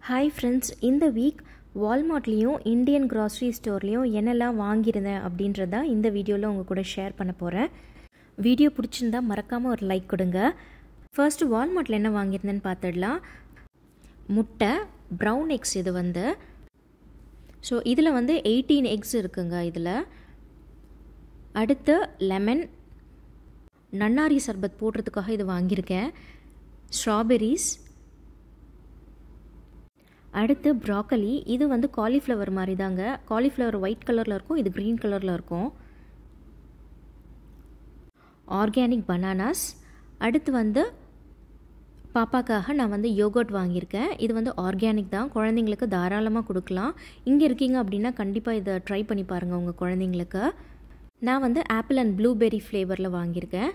Hi friends, இந்த week வால்மார்ட்லேயும் Indian grocery ஸ்டோர்லேயும் என்னெல்லாம் வாங்கியிருந்தேன் அப்படின்றத இந்த வீடியோவில் உங்கள் கூட ஷேர் பண்ண போகிறேன். வீடியோ பிடிச்சிருந்தா மறக்காமல் ஒரு லைக் கொடுங்க. ஃபர்ஸ்ட்டு வால்மார்ட்டில் என்ன வாங்கியிருந்தேன்னு பார்த்துடலாம். முட்டை, ப்ரௌன் எக்ஸ் இது ஸோ இதில் 18 எக்ஸ் இருக்குங்க. இதில் அடுத்து லெமன், நன்னாரி சர்பத் போடுறதுக்காக இது வாங்கியிருக்கேன். ஸ்ட்ராபெரிஸ், அடுத்து ப்ராக்கலி, இது காலிஃப்ளவர் மாதிரி தாங்க. காலிஃப்ளவர் ஒயிட் கலரில் இருக்கும், இது க்ரீன் கலரில் இருக்கும். Organic bananas. அடுத்து பாப்பாக்காக நான் யோகர்ட் வாங்கியிருக்கேன். இது ஆர்கானிக் தான், குழந்தைங்களுக்கு தாராளமாக கொடுக்கலாம். இங்கே இருக்கீங்க அப்படின்னா கண்டிப்பாக இதை ட்ரை பண்ணி பாருங்கள் உங்கள் குழந்தைங்களுக்கு. நான் ஆப்பிள் அண்ட் ப்ளூபெர்ரி ஃப்ளேவரில் வாங்கியிருக்கேன்.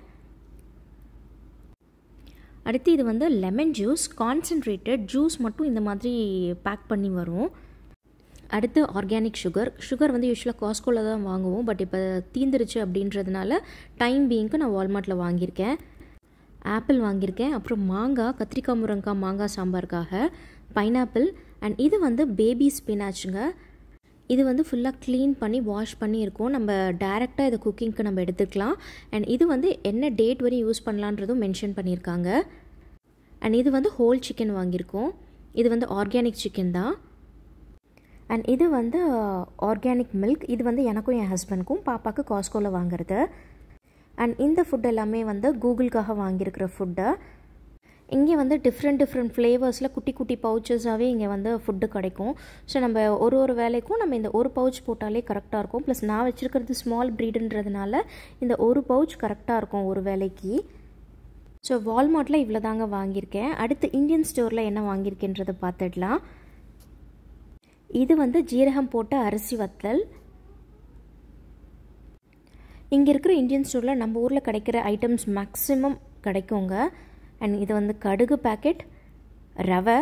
அடுத்து இது லெமன் ஜூஸ், கான்சன்ட்ரேட்டட் ஜூஸ் மட்டும் இந்த மாதிரி பேக் பண்ணி வரும். அடுத்து ஆர்கானிக் சுகர் யூஸ்வலாக காஸ்கோவில் தான் வாங்குவோம், பட் இப்போ தீந்துருச்சு அப்படின்றதுனால டைம் பீயிங்க்கு நான் வால்மார்ட்டில் வாங்கியிருக்கேன். ஆப்பிள் வாங்கியிருக்கேன். அப்புறம் மாங்காய், கத்திரிக்காய் முருங்காய் மாங்காய் சாம்பாருக்காக, பைனாப்பிள். அண்ட் இது பேபி ஸ்பினாச்சுங்க. இது ஃபுல்லாக க்ளீன் பண்ணி வாஷ் பண்ணி இருக்கும். நம்ம டைரெக்டாக இதை குக்கிங்க்கு நம்ம எடுத்துக்கலாம். அண்ட் இது என்ன டேட் வரையும் யூஸ் பண்ணலான்றதும் மென்ஷன் பண்ணியிருக்காங்க. அண்ட் இது ஹோல் சிக்கன் வாங்கியிருக்கோம். இது ஆர்கானிக் சிக்கன் தான். அண்ட் இது ஆர்கானிக் மில்க். இது எனக்கும் என் ஹஸ்பண்ட்க்கும் பாப்பாவுக்கு காஸ்கோவில் வாங்குறது. அண்ட் இந்த ஃபுட் எல்லாமே கூகுளுக்காக வாங்கியிருக்கிற ஃபுட்டு. இங்கே டிஃப்ரெண்ட் ஃப்ளேவர்ஸில் குட்டி குட்டி பவுச்சஸாகவே இங்கே ஃபுட்டு கிடைக்கும். ஸோ நம்ம ஒரு வேலைக்கும் நம்ம இந்த ஒரு பவுச் போட்டாலே கரெக்டாக இருக்கும். ப்ளஸ் நான் வச்சுருக்கிறது ஸ்மால் ப்ரீடுன்றதுனால இந்த ஒரு பவுச் கரெக்டாக இருக்கும் ஒரு வேலைக்கு. ஸோ வால்மார்ட்டில் இவ்வளோ தாங்க வாங்கியிருக்கேன். அடுத்து இந்தியன் ஸ்டோரில் என்ன வாங்கியிருக்கேன்றதை பார்த்துடலாம். இது ஜீரகம் போட்ட அரிசி வத்தல். இங்கே இருக்கிற இந்தியன் ஸ்டோரில் நம்ம ஊரில் கிடைக்கிற ஐட்டம்ஸ் மேக்ஸிமம் கிடைக்குங்க. அண்ட் இது கடுகு பேக்கெட், ரவை,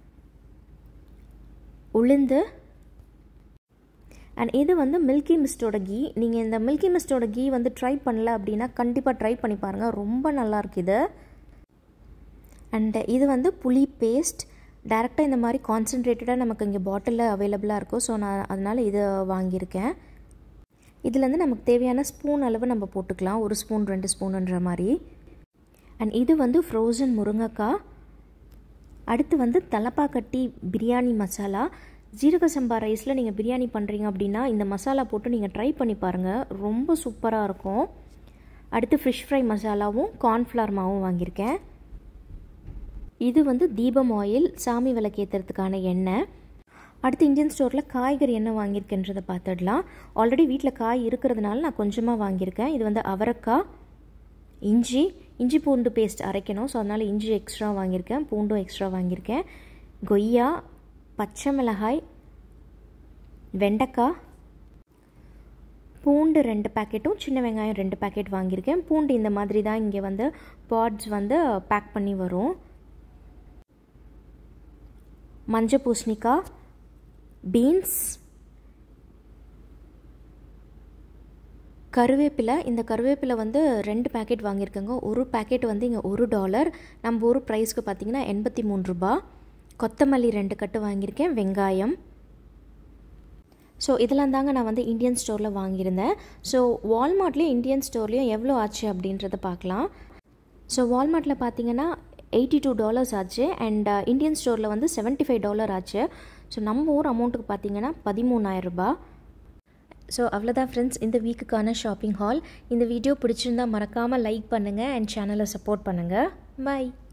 உளுந்து. அண்ட் இது மில்கி மிஸ்டோட கீ. நீங்கள் இந்த மில்கி மிஸ்டோட கீ ட்ரை பண்ணல அப்படின்னா கண்டிப்பாக ட்ரை பண்ணி பாருங்கள், ரொம்ப நல்லாயிருக்கு இது. அண்ட் இது புளி பேஸ்ட். டைரெக்டாக இந்த மாதிரி கான்சன்ட்ரேட்டடாக நமக்கு இங்கே பாட்டிலில் அவைலபிளாக இருக்கும். ஸோ நான் அதனால் இதை வாங்கியிருக்கேன். இதுலேருந்து நமக்கு தேவையான ஸ்பூன் அளவு நம்ம போட்டுக்கலாம், 1 ஸ்பூன் 2 ஸ்பூனுன்ற மாதிரி. அண்ட் இது ஃப்ரோசன் முருங்கைக்காய். அடுத்து தலப்பாக்கட்டி பிரியாணி மசாலா. ஜீரக சம்பா ரைஸில் நீங்கள் பிரியாணி பண்ணுறீங்க அப்படின்னா இந்த மசாலா போட்டு நீங்கள் ட்ரை பண்ணி பாருங்கள், ரொம்ப சூப்பராக இருக்கும். அடுத்து ஃபிஷ் ஃப்ரை மசாலாவும் கார்ன்ஃப்ளவர் மாவும் வாங்கியிருக்கேன். இது தீபம் ஆயில், சாமி விளக்கேற்றுறதுக்கான எண்ணெய். அடுத்து இந்தியன் ஸ்டோரில் காய்கறி என்ன வாங்கியிருக்கேன்றதை பார்த்துடலாம். ஆல்ரெடி வீட்டில் காய் இருக்கிறதுனால நான் கொஞ்சமாக வாங்கியிருக்கேன். இது அவரைக்காய், இஞ்சி பூண்டு பேஸ்ட் அரைக்கணும். ஸோ அதனால் இஞ்சி எக்ஸ்ட்ரா வாங்கியிருக்கேன், பூண்டும் எக்ஸ்ட்ரா வாங்கியிருக்கேன். கொய்யா, பச்சை மிளகாய், வெண்டைக்காய், பூண்டு 2 பேக்கெட்டும் சின்ன வெங்காயம் 2 பேக்கெட் வாங்கியிருக்கேன். பூண்டு இந்த மாதிரி தான் இங்கே பாட்ஸ் பேக் பண்ணி வரும். மஞ்சள் பூசணிக்காய், பீன்ஸ், கருவேப்பிலை. இந்த கருவேப்பிலை 2 பேக்கெட் வாங்கியிருக்கேங்க. ஒரு பேக்கெட் இங்கே $1. நம்ம ஊர் ப்ரைஸ்க்கு பார்த்தீங்கன்னா 83 ரூபா. கொத்தமல்லி 2 கட்டு வாங்கியிருக்கேன். வெங்காயம். ஸோ இதெல்லாம் தாங்க நான் இந்தியன் ஸ்டோரில் வாங்கியிருந்தேன். ஸோ வால்மார்ட்லேயும் இந்தியன் ஸ்டோர்லேயும் எவ்வளோ ஆச்சு அப்படின்றத பார்க்கலாம். ஸோ வால்மார்ட்டில் பார்த்தீங்கன்னா $82 ஆச்சு. அண்ட் இந்தியன் ஸ்டோரில் $75 ஆச்சு. ஸோ நம்ம ஊர் அமௌண்ட்டுக்கு பார்த்தீங்கன்னா 13,000 ரூபாய். ஸோ அவ்வளோதான் ஃப்ரெண்ட்ஸ், இந்த வீக்குக்கான ஷாப்பிங் ஹால். இந்த வீடியோ பிடிச்சிருந்தால் மறக்காமல் லைக் பண்ணுங்கள் அண்ட் சேனலை சப்போர்ட் பண்ணுங்கள். பை.